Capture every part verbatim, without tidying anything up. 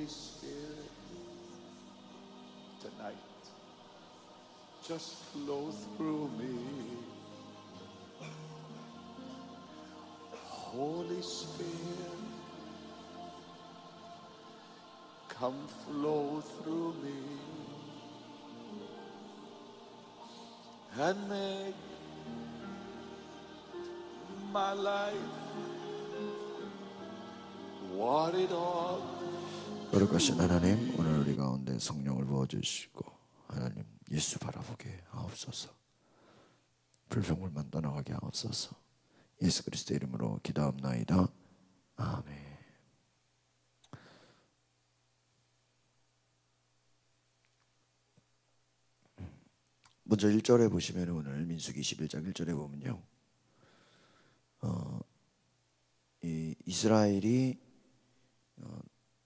Spirit, tonight, just flow through me. Holy Spirit, come flow through me and make my life what it ought. 거룩하신 하나님, 오늘 우리 가운데 성령을 부어주시고 하나님 예수 바라보게 하옵소서. 불평불만 떠나가게 하옵소서. 예수 그리스도 이름으로 기도합나이다. 아멘. 먼저 일 절에 보시면 오늘 민수기 이십일 장 일 절에 보면요, 어, 이 이스라엘이 어,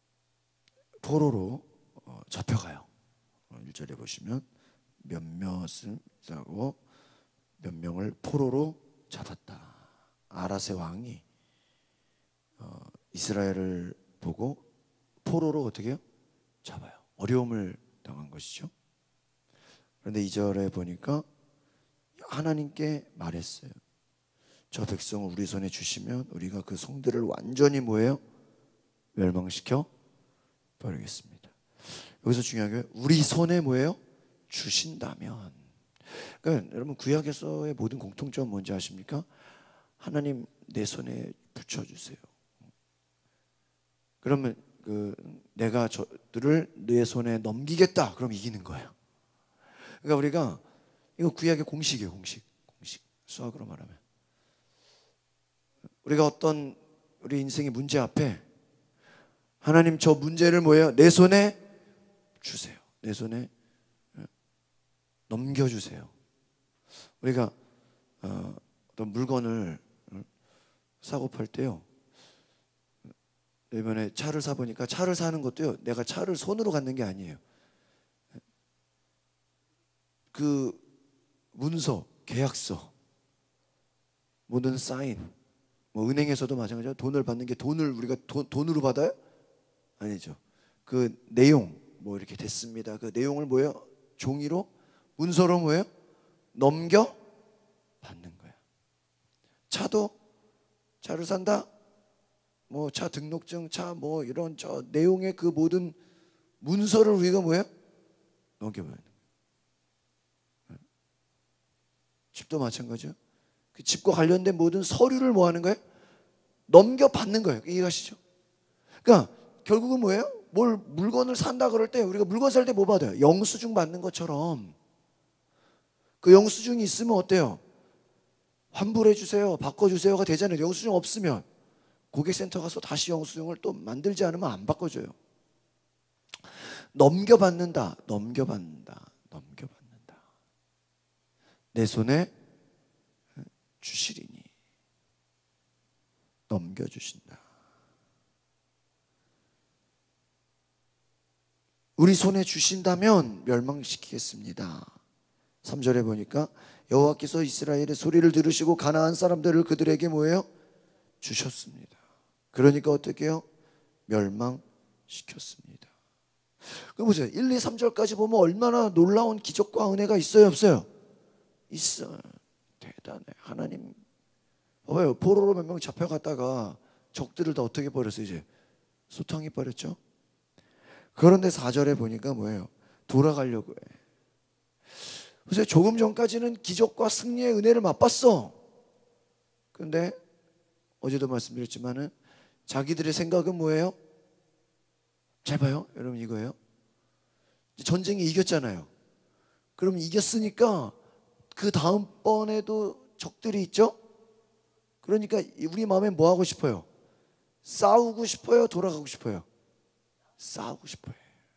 포로로 어, 잡혀가요. 어, 일 절에 보시면 몇몇을 잡고 몇 명을 포로로 잡았다. 아라세 왕이 어, 이스라엘을 보고 포로로 어떻게 해요? 잡아요. 어려움을 당한 것이죠. 그런데 이 절에 보니까 하나님께 말했어요. 저 백성을 우리 손에 주시면 우리가 그 성들을 완전히 뭐예요? 멸망시켜 버리겠습니다. 여기서 중요한 게 우리 손에 뭐예요? 주신다면. 그러니까 여러분 구약에서의 모든 공통점은 뭔지 아십니까? 하나님 내 손에 붙여주세요. 그러면 그 내가 저들을 내 손에 넘기겠다. 그럼 이기는 거예요. 그러니까 우리가 이거 구약의 공식이에요. 공식. 공식. 수학으로 말하면 우리가 어떤 우리 인생의 문제 앞에 하나님 저 문제를 뭐예요? 내 손에 주세요. 내 손에 넘겨주세요. 우리가 어, 어떤 물건을 사고 팔 때요, 이번에 차를 사보니까 차를 사는 것도요, 내가 차를 손으로 갖는 게 아니에요. 그 문서, 계약서, 모든 사인, 뭐 은행에서도 마찬가지로 돈을 받는 게 돈을 우리가 돈, 돈으로 받아요? 아니죠. 그 내용 뭐 이렇게 됐습니다. 그 내용을 뭐예요? 종이로 문서로 뭐예요? 넘겨 받는 거야. 차도 차를 산다. 뭐 차 등록증, 차 뭐 이런 저 내용의 그 모든 문서를 우리가 뭐예요? 넘겨받는 거예요. 집도 마찬가지요. 그 집과 관련된 모든 서류를 뭐 하는 거예요? 넘겨받는 거예요. 이해가시죠? 그러니까 결국은 뭐예요? 뭘 물건을 산다 그럴 때 우리가 물건 살 때 뭐 받아요? 영수증 받는 것처럼 그 영수증이 있으면 어때요? 환불해 주세요, 바꿔주세요가 되잖아요. 영수증 없으면 고객센터 가서 다시 영수증을 또 만들지 않으면 안 바꿔줘요. 넘겨받는다, 넘겨받는다, 넘겨받는다. 내 손에 주시리니 넘겨주신다. 우리 손에 주신다면 멸망시키겠습니다. 삼 절에 보니까 여호와께서 이스라엘의 소리를 들으시고 가나안 사람들을 그들에게 뭐예요? 주셨습니다. 그러니까 어떻게 해요? 멸망시켰습니다. 그럼 보세요. 일, 이, 삼 절까지 보면 얼마나 놀라운 기적과 은혜가 있어요, 없어요? 있어요. 대단해. 하나님 봐봐요. 포로로 몇 명 잡혀갔다가 적들을 다 어떻게 버렸어요? 이제 소탕해 버렸죠. 그런데 사 절에 보니까 뭐예요? 돌아가려고 해. 그래서 조금 전까지는 기적과 승리의 은혜를 맛봤어. 그런데 어제도 말씀드렸지만은 자기들의 생각은 뭐예요? 잘 봐요. 여러분 이거예요. 전쟁이 이겼잖아요. 그럼 이겼으니까 그 다음번에도 적들이 있죠? 그러니까 우리 마음에 뭐 하고 싶어요? 싸우고 싶어요? 돌아가고 싶어요? 싸우고 싶어요.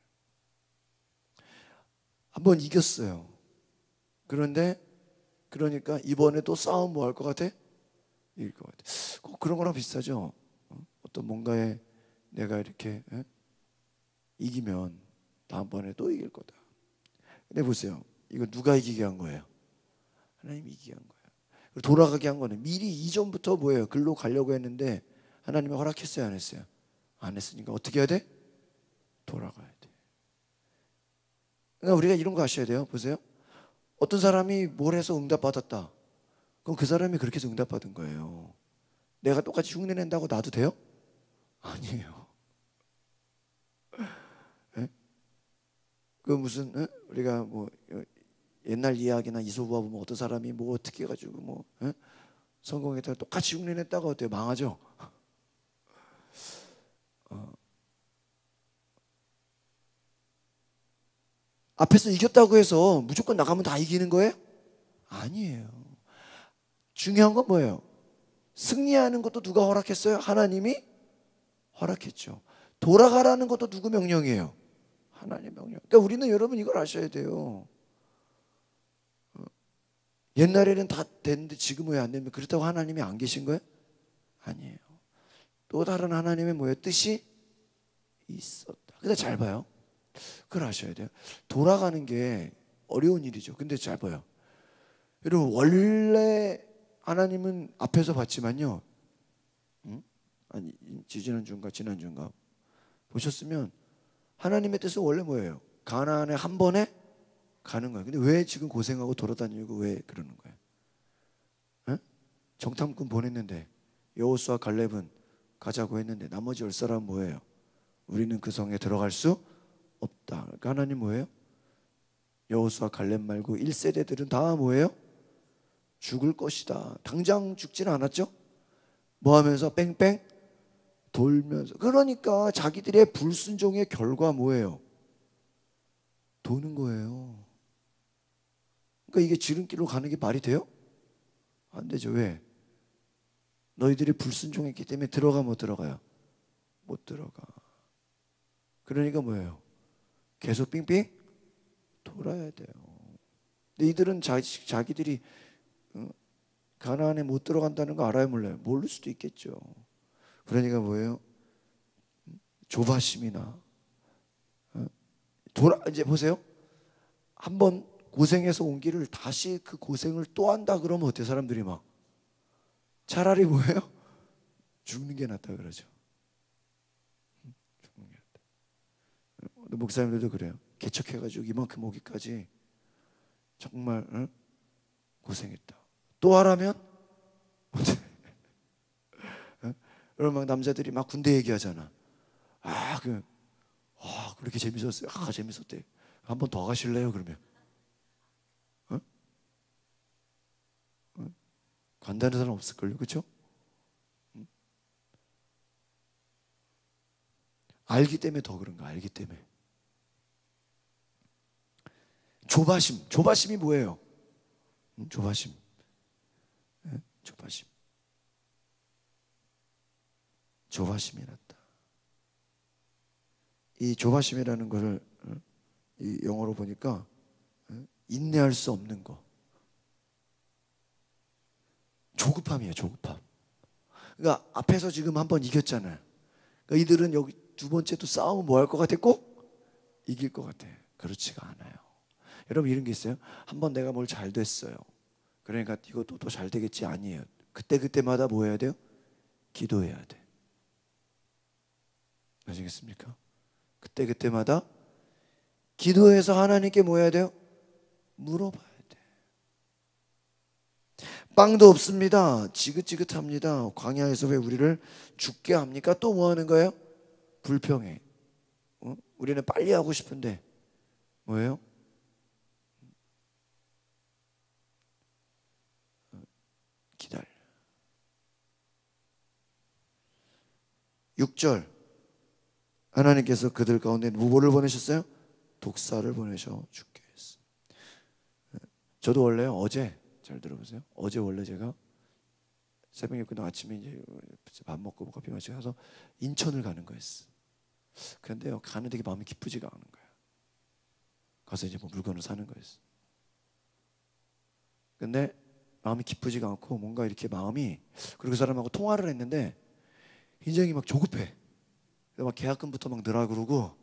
한번 이겼어요. 그런데 그러니까 이번에 또 싸움 뭐 할 것 같아? 이길 것 같아. 꼭 그런 거랑 비슷하죠. 어떤 뭔가에 내가 이렇게 에? 이기면 다음번에 또 이길 거다. 근데 보세요. 이거 누가 이기게 한 거예요? 하나님이 이기게 한 거예요. 그리고 돌아가게 한 거는 미리 이전부터 뭐예요? 글로 가려고 했는데 하나님이 허락했어요, 안 했어요? 안 했으니까 어떻게 해야 돼? 돌아가야 돼. 그러니까 우리가 이런 거 아셔야 돼요. 보세요. 어떤 사람이 뭘 해서 응답받았다. 그럼 그 사람이 그렇게 해서 응답받은 거예요. 내가 똑같이 흉내 낸다고 놔도 돼요? 아니에요. 에? 그 무슨 에? 우리가 뭐 옛날 이야기나 이소부화 보면 어떤 사람이 뭐 어떻게 해가지고 뭐 에? 성공했다가 똑같이 흉내 냈다가 어때요? 망하죠. 어. 앞에서 이겼다고 해서 무조건 나가면 다 이기는 거예요? 아니에요. 중요한 건 뭐예요? 승리하는 것도 누가 허락했어요? 하나님이 허락했죠. 돌아가라는 것도 누구 명령이에요? 하나님 명령. 그러니까 우리는 여러분 이걸 아셔야 돼요. 옛날에는 다 됐는데 지금 왜 안 되면 그렇다고 하나님이 안 계신 거예요? 아니에요. 또 다른 하나님의 뭐예요? 뜻이 있었다. 근데 잘 봐요. 그걸 아셔야 돼요. 돌아가는 게 어려운 일이죠. 근데 잘 봐요. 여러분 원래 하나님은 앞에서 봤지만요. 응? 아니 지지난주인가 지난주인가 보셨으면 하나님의 뜻은 원래 뭐예요? 가나안에 한 번에 가는 거예요. 근데 왜 지금 고생하고 돌아다니고 왜 그러는 거예요? 응? 정탐꾼 보냈는데 여호수아 갈렙은 가자고 했는데 나머지 열 사람은 뭐예요? 우리는 그 성에 들어갈 수 없다. 그러니까 하나님 뭐예요? 여호수아 갈렙 말고 일 세대들은 다 뭐예요? 죽을 것이다. 당장 죽지는 않았죠? 뭐 하면서 뺑뺑 돌면서. 그러니까 자기들의 불순종의 결과 뭐예요? 도는 거예요. 그러니까 이게 지름길로 가는 게 말이 돼요? 안 되죠. 왜? 너희들이 불순종했기 때문에 들어가 못 들어가요? 못 들어가. 그러니까 뭐예요? 계속 빙빙 돌아야 돼요. 근데 이들은 자, 자기들이 가나안에 못 들어간다는 거 알아요, 몰라요? 모를 수도 있겠죠. 그러니까 뭐예요? 조바심이나 돌아 이제 보세요. 한번 고생해서 온 길을 다시 그 고생을 또 한다 그러면 어때? 사람들이 막 차라리 뭐예요? 죽는 게 낫다 그러죠. 죽는 게 낫다. 목사님들도 그래요. 개척해가지고 이만큼 오기까지 정말 응? 고생했다. 또 하라면? 여러분 막 남자들이 막 군대 얘기하잖아. 아, 그, 아, 그렇게 재밌었어요. 아, 재밌었대. 한 번 더 가실래요? 그러면. 어? 어? 간다는 사람 없을걸요, 그렇죠? 응? 알기 때문에 더 그런가? 알기 때문에. 조바심, 조바심이 뭐예요? 응? 조바심. 네? 조바심. 조바심이 났다. 이 조바심이라는 것을 이 영어로 보니까 인내할 수 없는 거. 조급함이에요, 조급함. 그러니까 앞에서 지금 한번 이겼잖아요. 그러니까 이들은 여기 두 번째 또 싸우면 뭐 할 것 같아? 꼭 이길 것 같아. 그렇지가 않아요. 여러분 이런 게 있어요. 한번 내가 뭘 잘 됐어요. 그러니까 이것도 또 잘 되겠지. 아니에요. 그때 그때마다 뭐 해야 돼요? 기도해야 돼. 아시겠습니까? 그때 그때마다 기도해서 하나님께 뭐 해야 돼요? 물어봐야 돼. 빵도 없습니다. 지긋지긋합니다. 광야에서 왜 우리를 죽게 합니까? 또 뭐 하는 거예요? 불평해. 어? 우리는 빨리 하고 싶은데 뭐예요? 기다려. 육 절 하나님께서 그들 가운데 누구를 보내셨어요? 독사를 보내셔 죽게 했어. 저도 원래 어제 잘 들어보세요. 어제 원래 제가 새벽에 끝나고 아침에 이제 밥 먹고 커피 마시고 가서 인천을 가는 거였어. 그런데요 가는 되게 마음이 기쁘지가 않은 거야. 가서 이제 뭐 물건을 사는 거였어. 근데 마음이 기쁘지가 않고 뭔가 이렇게 마음이 그리고 그 사람하고 통화를 했는데 굉장히 막 조급해. 막 계약금부터 막 넣으라 그러고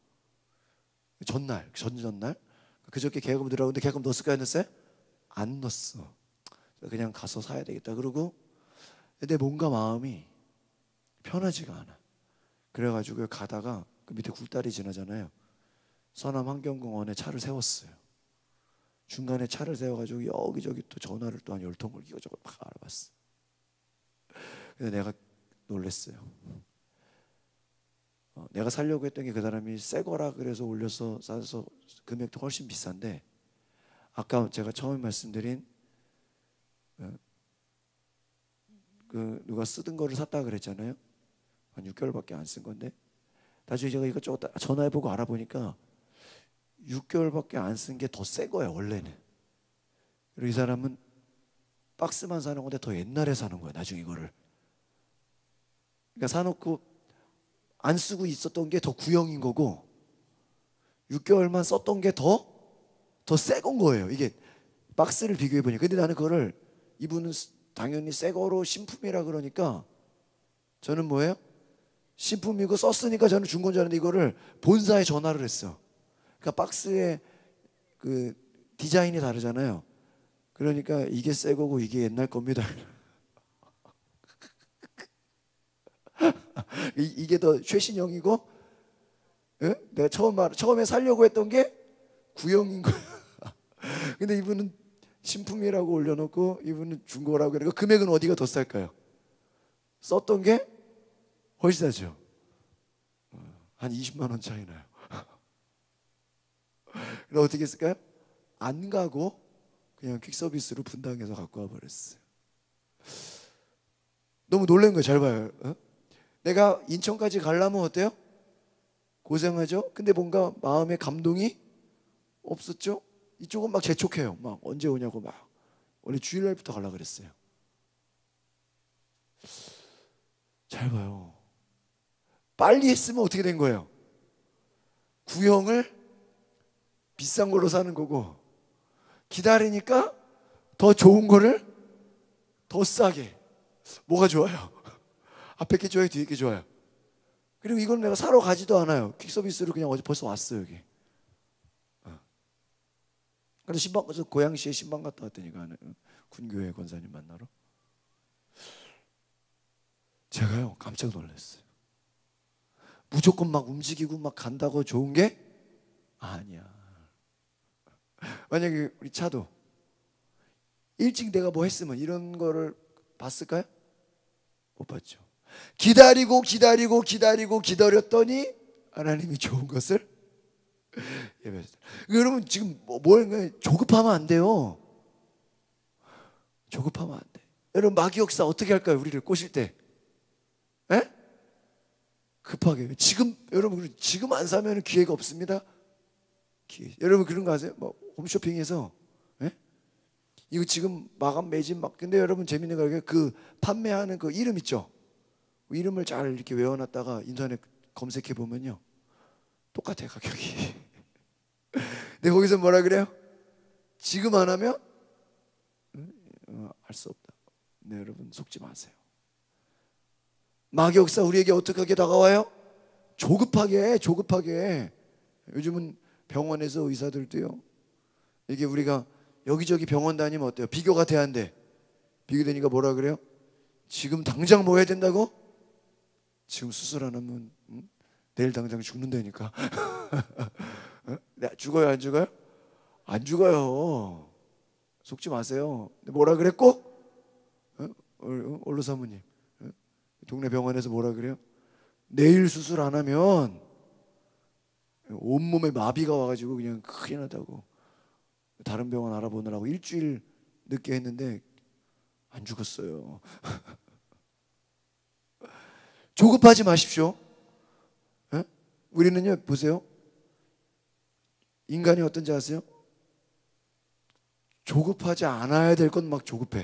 전날 전전날 그저께 계약금 넣으라고 근데 계약금 넣었을까요? 안 넣었어요? 안 넣었어. 그냥 가서 사야 되겠다 그러고 근데 뭔가 마음이 편하지가 않아. 그래가지고 가다가 그 밑에 굴다리 지나잖아요. 서남 환경공원에 차를 세웠어요. 중간에 차를 세워가지고 여기저기 또 전화를 또 한 열 통을 이거저거 막 알아봤어. 근데 내가 놀랬어요. 어, 내가 살려고 했던 게 그 사람이 새 거라 그래서 올려서 싸서 금액도 훨씬 비싼데, 아까 제가 처음에 말씀드린 어, 그 누가 쓰던 거를 샀다 그랬잖아요. 한 육 개월밖에 안 쓴 건데, 나중에 제가 이것저것 전화해보고 알아보니까 육 개월밖에 안 쓴 게 더 새 거야 원래는. 그리고 이 사람은 박스만 사는 건데 더 옛날에 사는 거야 나중에 이거를. 그러니까 사놓고 안 쓰고 있었던 게 더 구형인 거고, 육 개월만 썼던 게 더 더 새 건 거예요. 이게 박스를 비교해 보니까. 근데 나는 그거를, 이분은 당연히 새 거로 신품이라 그러니까 저는 뭐예요? 신품이고 썼으니까 저는 준 건 줄 알았는데 이거를 본사에 전화를 했어. 그러니까 박스의 그 디자인이 다르잖아요. 그러니까 이게 새 거고 이게 옛날 겁니다. 이게 더 최신형이고, 예? 내가 처음 말 처음에 살려고 했던 게 구형인 거야. 근데 이분은 신품이라고 올려놓고 이분은 중고라고. 그러니까 금액은 어디가 더 쌀까요? 썼던 게 훨씬 싸죠. 한 이십만 원 차이 나요. 그럼 어떻게 했을까요? 안 가고 그냥 퀵서비스로 분당해서 갖고 와버렸어요. 너무 놀란 거예요. 잘 봐요. 어? 내가 인천까지 가려면 어때요? 고생하죠? 근데 뭔가 마음에 감동이 없었죠? 이쪽은 막 재촉해요. 막 언제 오냐고 막. 원래 주일날부터 가려고 그랬어요. 잘 봐요. 빨리 했으면 어떻게 된 거예요? 구형을 비싼 걸로 사는 거고, 기다리니까 더 좋은 거를 더 싸게. 뭐가 좋아요? 앞에 게 좋아요? 뒤에 게 좋아요? 그리고 이건 내가 사러 가지도 않아요. 퀵서비스로 그냥 어제 벌써 왔어요 여기. 어. 그래서 신방, 그래서 고양시에 신방 갔다 왔더니까 군교회 권사님 만나러. 제가요 깜짝 놀랐어요. 무조건 막 움직이고 막 간다고 좋은 게 아니야. 만약에 우리 차도 일찍 내가 뭐 했으면 이런 거를 봤을까요? 못 봤죠. 기다리고 기다리고 기다리고 기다렸더니 하나님이 좋은 것을 예배했어요. 여러분 지금 뭐, 뭐 조급하면 안 돼요. 조급하면 안 돼. 여러분 마귀역사 어떻게 할까요? 우리를 꼬실 때 에? 급하게. 지금 여러분 지금 안 사면 기회가 없습니다. 기회. 여러분 그런 거 아세요? 뭐 홈쇼핑에서 에? 이거 지금 마감 매진 막. 근데 여러분 재밌는 거, 그 판매하는 그 이름 있죠? 이름을 잘 이렇게 외워놨다가 인터넷 검색해 보면요 똑같아요 가격이. 근데 거기서 뭐라 그래요? 지금 안 하면 어, 알 수 없다. 네, 여러분 속지 마세요. 마귀역사 우리에게 어떻게 다가와요? 조급하게 조급하게. 요즘은 병원에서 의사들도요, 이게 우리가 여기저기 병원 다니면 어때요? 비교가 돼야 한대. 비교되니까 뭐라 그래요? 지금 당장 뭐 해야 된다고? 지금 수술 안 하면 응? 내일 당장 죽는다니까. 어? 죽어요 안 죽어요? 안 죽어요. 속지 마세요. 뭐라 그랬고? 어? 원로 사모님 어? 동네 병원에서 뭐라 그래요? 내일 수술 안 하면 온몸에 마비가 와가지고 그냥 큰일 나다고. 다른 병원 알아보느라고 일주일 늦게 했는데 안 죽었어요. 조급하지 마십시오. 에? 우리는요 보세요, 인간이 어떤지 아세요? 조급하지 않아야 될 건 막 조급해.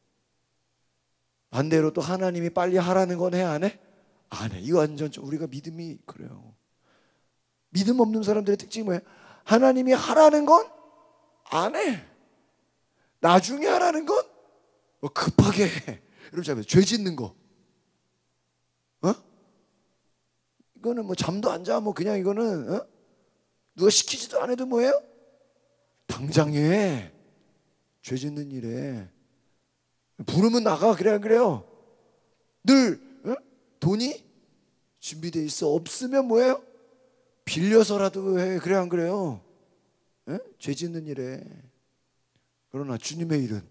반대로 또 하나님이 빨리 하라는 건 해 안 해? 안 해. 이거 완전 우리가 믿음이 그래요. 믿음 없는 사람들의 특징이 뭐예요? 하나님이 하라는 건 안 해. 나중에 하라는 건 뭐 급하게 해. 여러분 잘 보세요. 죄 짓는 거. 어? 이거는 뭐 잠도 안 자. 뭐 그냥 이거는 어? 누가 시키지도 안 해도 뭐예요? 당장 해. 죄 짓는 일에 부르면 나가. 그래 안 그래요? 늘 어? 돈이 준비돼 있어. 없으면 뭐예요? 빌려서라도 해. 그래 안 그래요? 에? 죄 짓는 일에. 그러나 주님의 일은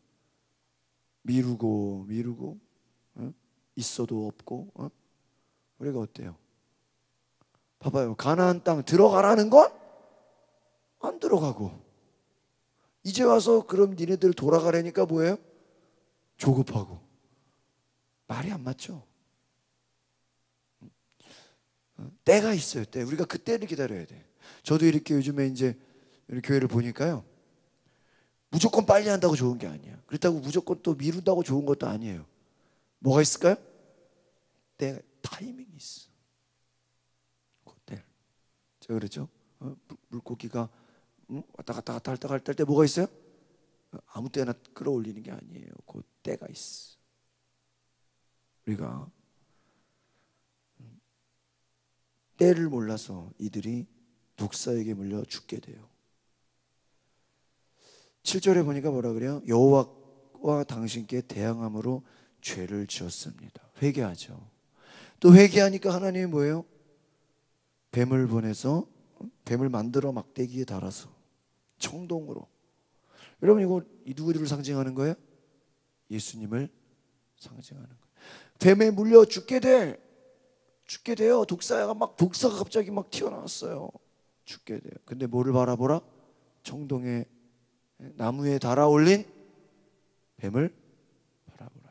미루고 미루고 에? 있어도 없고 어? 우리가 어때요? 봐봐요. 가나안 땅 들어가라는 건 안 들어가고 이제 와서 그럼 니네들 돌아가라니까 뭐예요? 조급하고. 말이 안 맞죠? 때가 있어요. 때. 우리가 그 때를 기다려야 돼. 저도 이렇게 요즘에 이제 교회를 보니까요, 무조건 빨리 한다고 좋은 게 아니야. 그렇다고 무조건 또 미룬다고 좋은 것도 아니에요. 뭐가 있을까요? 때가, 타이밍이 있어. 그때 제가 그랬죠. 어, 물고기가 응? 왔다 갔다 갔다 갔다 갈 때 뭐가 있어요? 아무 때나 끌어올리는 게 아니에요. 그 때가 있어. 우리가 때를 몰라서 이들이 독사에게 물려 죽게 돼요. 칠 절에 보니까 뭐라 그래요? 여호와와 당신께 대항함으로 죄를 지었습니다. 회개하죠. 또 회개하니까 하나님이 뭐예요? 뱀을 보내서 뱀을 만들어 막대기에 달아서 청동으로. 여러분 이거 누구를 상징하는 거예요? 예수님을 상징하는 거예요. 뱀에 물려 죽게 돼. 죽게 돼요. 독사가 막 독사가 갑자기 막 튀어나왔어요. 죽게 돼요. 근데 뭐를 바라보라? 청동에 나무에 달아올린 뱀을 바라보라.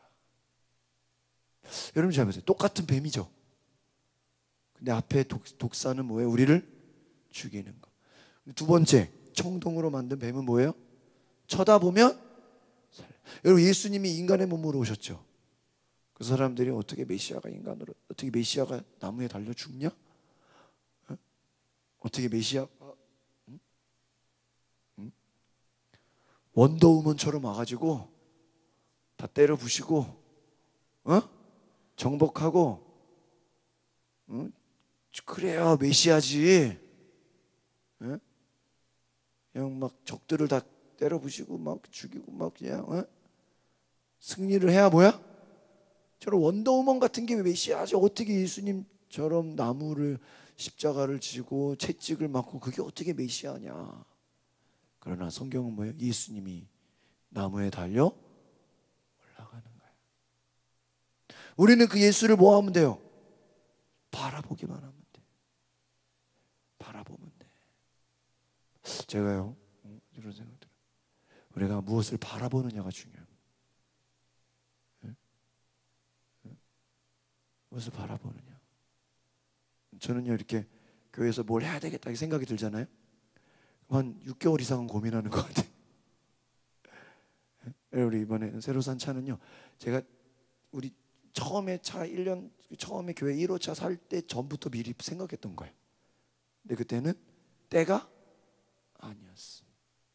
여러분 잘 보세요. 똑같은 뱀이죠. 근데 앞에 독, 독사는 뭐예요? 우리를 죽이는 거. 두 번째, 청동으로 만든 뱀은 뭐예요? 쳐다보면 살려. 여러분 예수님이 인간의 몸으로 오셨죠. 그 사람들이 어떻게 메시아가 인간으로, 어떻게 메시아가 나무에 달려 죽냐? 어? 어떻게 메시아가 응? 응? 원더우먼처럼 와가지고 다 때려 부시고 어? 정복하고 어? 그래야 메시아지. 어? 그냥 막 적들을 다 때려 부시고 막 죽이고 막 그냥 어? 승리를 해야 뭐야? 저런 원더우먼 같은 게 메시아지. 어떻게 예수님처럼 나무를 십자가를 지고 채찍을 맞고 그게 어떻게 메시아냐. 그러나 성경은 뭐예요? 예수님이 나무에 달려 올라가는 거예요. 우리는 그 예수를 뭐 하면 돼요? 바라보기만 하면 돼. 바라보면 돼. 제가요 이런 생각 들어요. 우리가 무엇을 바라보느냐가 중요해요. 무엇을 바라보느냐. 저는요 이렇게 교회에서 뭘 해야 되겠다 이 생각이 들잖아요. 한 육 개월 이상은 고민하는 것 같아요. 우리 이번에 새로 산 차는요, 제가 우리 처음에 차 일 년 처음에 교회 일 호차 살 때 전부터 미리 생각했던 거예요. 근데 그때는 때가 아니었어.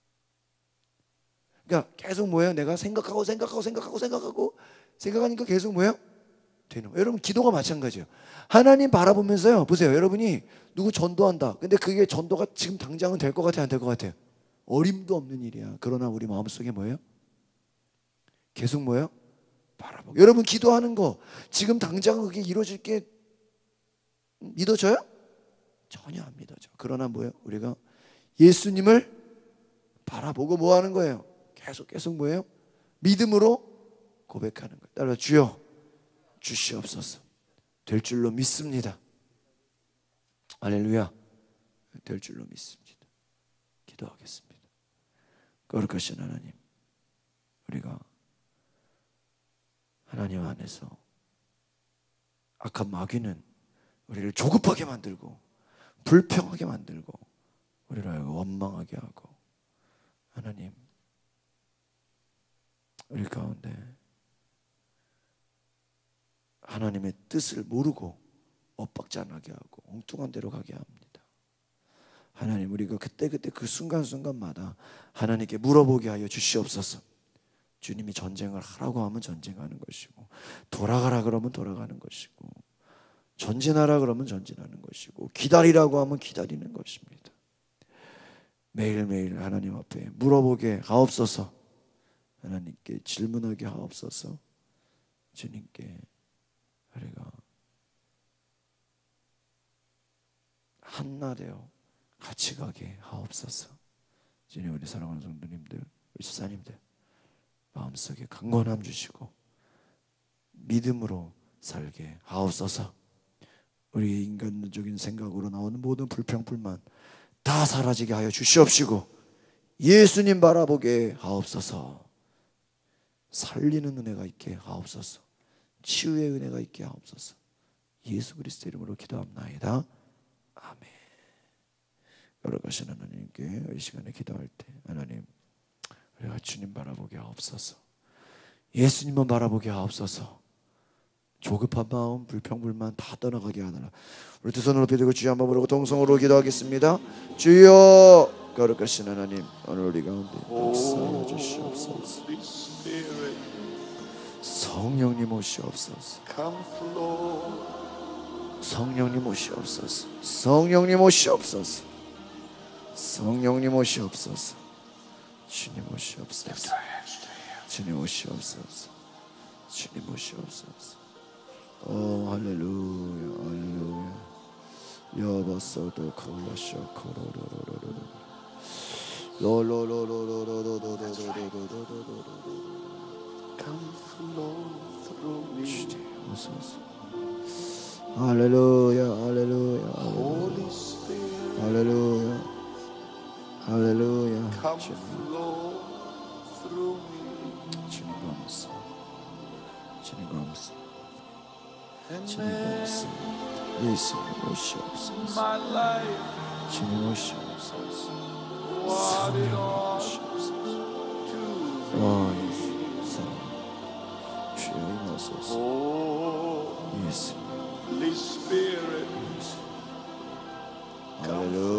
그러니까 계속 뭐예요? 내가 생각하고 생각하고 생각하고 생각하고 생각하니까 계속 뭐예요? 되는 거예요. 여러분 기도가 마찬가지예요. 하나님 바라보면서요, 보세요. 여러분이 누구 전도한다. 근데 그게 전도가 지금 당장은 될 것 같아요? 안 될 것 같아요? 어림도 없는 일이야. 그러나 우리 마음속에 뭐예요? 계속 뭐예요? 바라보고. 여러분 기도하는 거 지금 당장 그게 이루어질 게 믿어져요? 전혀 안 믿어져. 그러나 뭐예요? 우리가 예수님을 바라보고 뭐 하는 거예요? 계속 계속 뭐예요? 믿음으로 고백하는 거예요. 따라 주여 주시옵소서. 될 줄로 믿습니다. 할렐루야. 될 줄로 믿습니다. 기도하겠습니다. 거룩하신 하나님, 우리가 하나님 안에서 악한 마귀는 우리를 조급하게 만들고 불평하게 만들고 우리를 원망하게 하고, 하나님 우리 가운데 하나님의 뜻을 모르고 엇박자나게 하고 엉뚱한 데로 가게 합니다. 하나님 우리가 그때그때 그 순간순간마다 하나님께 물어보게 하여 주시옵소서. 주님이 전쟁을 하라고 하면 전쟁하는 것이고, 돌아가라 그러면 돌아가는 것이고, 전진하라 그러면 전진하는 것이고, 기다리라고 하면 기다리는 것입니다. 매일매일 하나님 앞에 물어보게 하옵소서. 하나님께 질문하게 하옵소서. 주님께 우리가 하나 되어 같이 가게 하옵소서. 주님, 우리 사랑하는 성도님들, 우리 집사님들 마음속에 강건함 주시고 믿음으로 살게 하옵소서. 우리 인간적인 생각으로 나오는 모든 불평 불만 다 사라지게 하여 주시옵시고 예수님 바라보게 하옵소서. 살리는 은혜가 있게 하옵소서. 치유의 은혜가 있게 하옵소서. 예수 그리스도 이름으로 기도합나이다. 아멘. 걸어가신 하나님께 이 시간에 기도할 때 하나님, 우리가 주님 바라보게 하옵소서. 예수님만 바라보게 하옵소서. 조급한 마음, 불평불만 다 떠나가게 하느라 우리 두 손을 높이 들고 주여 한번 부르고 동성으로 기도하겠습니다. 주여, 거룩하신 하나님, 오늘 우리 가운데 역사하여 주시옵소서. Holy Spirit, 성령님 오시옵소서. come flow. 성령님 오시옵소서. 성령님 오시옵소서. 성령님 오시옵소서. 주님 오시옵소서. 주님 오시옵소서. 주님 오시옵소서. 오 할렐루야, 할렐루야. 여바서도 콜라쇼 코로로로로로 로로로로로로로로로로로로로로. Come flow through me. 주님 오소서. 할렐루야, 할렐루야, Holy Spirit, 할렐루야, 할렐루야. come 주님, flow through me. 주님 감사, 주님 감사, And 주님 make 감사. 예수님 오시옵소서. my life 주님 오시옵소서. what it 성령 ought 오시옵소서. to 오 예수, 사랑 주여 임하소서. be. 예수, Holy Spirit, 예수. 할렐루야.